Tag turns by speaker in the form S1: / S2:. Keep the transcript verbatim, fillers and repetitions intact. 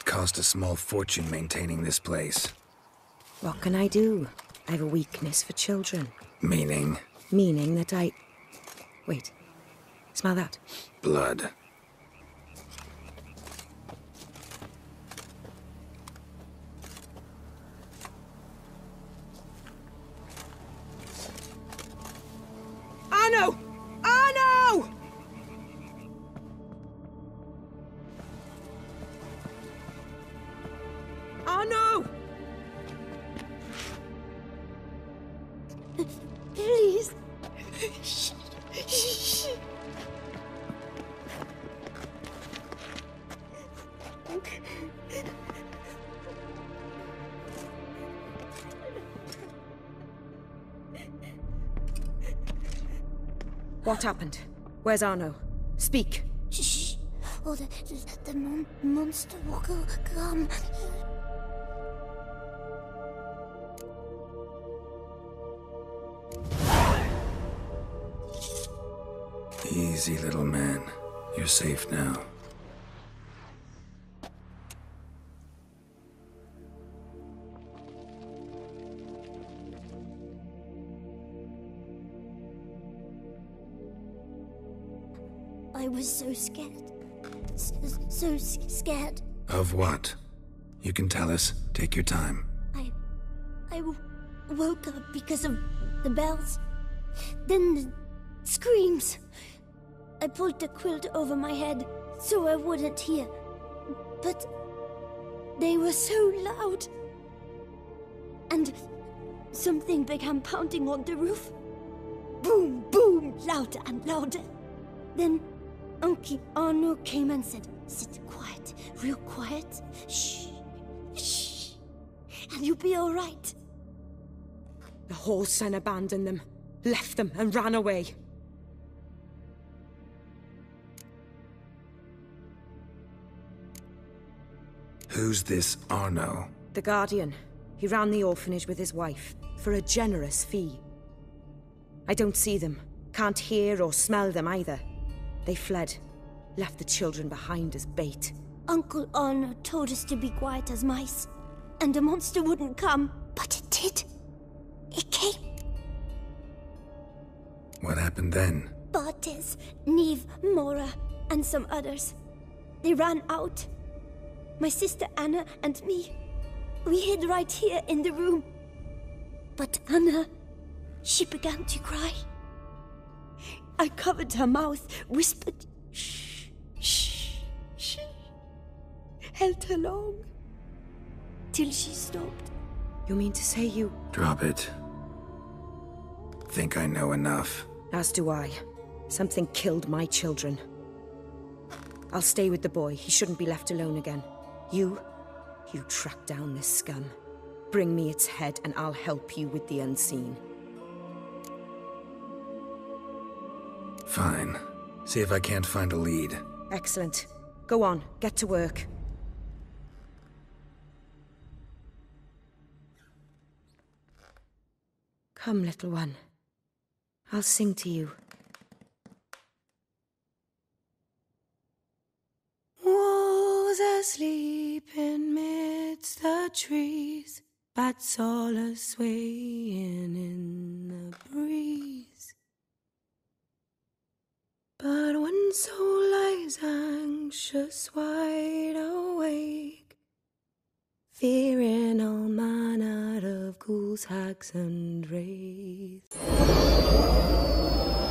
S1: cost a small fortune maintaining this place.
S2: What can I do? I have a weakness for children.
S1: Meaning?
S2: Meaning that I... Wait. Smell that?
S1: Blood.
S2: Arno! Arno! Arno!
S3: Please. Shh. Shh.
S2: What happened? Where's Arno? Speak.
S3: Shh. Oh, the, the, the mon monster will go, come.
S1: Easy, little man. You're safe now.
S3: I was so scared. So, so scared.
S1: Of what? You can tell us. Take your time.
S3: I... I w woke up because of the bells. Then the screams. I pulled the quilt over my head so I wouldn't hear. But they were so loud. And something began pounding on the roof. Boom, boom, louder and louder. Then Uncle Arno came and said, sit quiet, real quiet. Shh, shh, and you'll be all right.
S2: The whole son abandoned them, left them and ran away.
S1: Who's this Arno?
S2: The Guardian. He ran the orphanage with his wife, for a generous fee. I don't see them, can't hear or smell them either. They fled, left the children behind as bait.
S3: Uncle Arno told us to be quiet as mice, and the monster wouldn't come, but it did. It came.
S1: What happened then?
S3: Bartes, Neve, Mora, and some others. They ran out. My sister Anna and me, we hid right here in the room. But Anna, she began to cry. I covered her mouth, whispered, shh, shh, shh. Held her long, till she stopped.
S2: You mean to say you...
S1: Drop it. Think I know enough.
S2: As do I. Something killed my children. I'll stay with the boy. He shouldn't be left alone again. You, you track down this scum. Bring me its head and I'll help you with the unseen.
S1: Fine. See if I can't find a lead.
S2: Excellent. Go on, get to work. Come, little one. I'll sing to you. Wolves asleep in midst the trees, bats all a-swaying in the breeze. But one soul lies anxious, wide awake, fearing all manner of ghouls, hags, and wraiths.